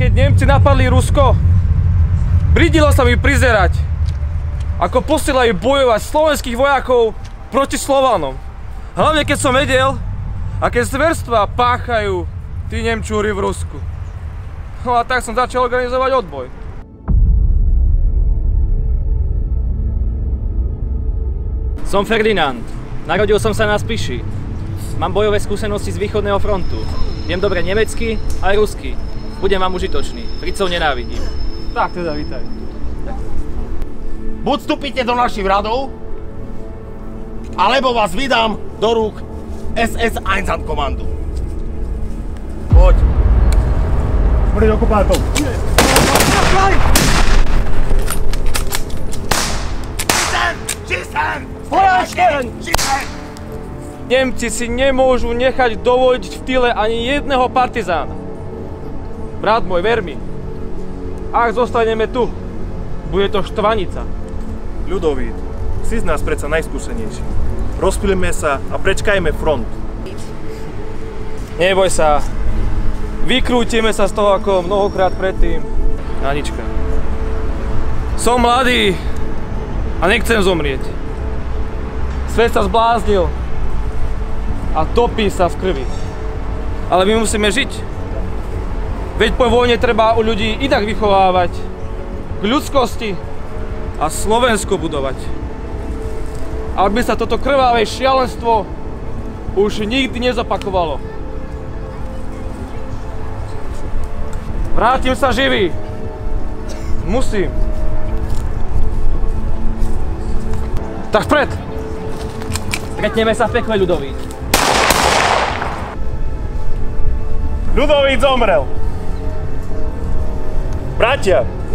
Keď Nemci napadli Rusko, bridilo sa mi prizerať, ako posielajú bojovať slovenských vojakov proti Slovanom. Hlavne keď som vedel, aké zverstvá páchajú tí Nemčúri v Rusku. No a tak som začal organizovať odboj. Som Ferdinand. Narodil som sa na Spiši. Mám bojové skúsenosti z východného frontu. Viem dobre nemecky aj rusky. Budem vám užitočný. Fricov nenávidím. Tak teda, vítaj. Buď vstúpite do našich radov, alebo vás vydám do rúk SS Einsatzkommandu. Poď. Poď okupántov. Nemci si nemôžu nechať dovoliť v tyle ani jedného partizána. Brat môj, ver mi. Ak zostaneme tu, bude to štvanica. Ľudovít, si z nás predsa najskúsenejší. Rozpilíme sa a prečkajme front. Neboj sa. Vykrútime sa z toho ako mnohokrát predtým. Anička. Som mladý a nechcem zomrieť. Svet sa zbláznil a topí sa v krvi. Ale my musíme žiť. Veď po vojne treba u ľudí inak vychovávať, k ľudskosti a Slovensko budovať. Aby sa toto krvavé šialenstvo už nikdy nezopakovalo. Vrátim sa živý. Musím. Tak vpred! Stretneme sa v pekle, Ľudovít. Ľudovít zomrel. Bratia,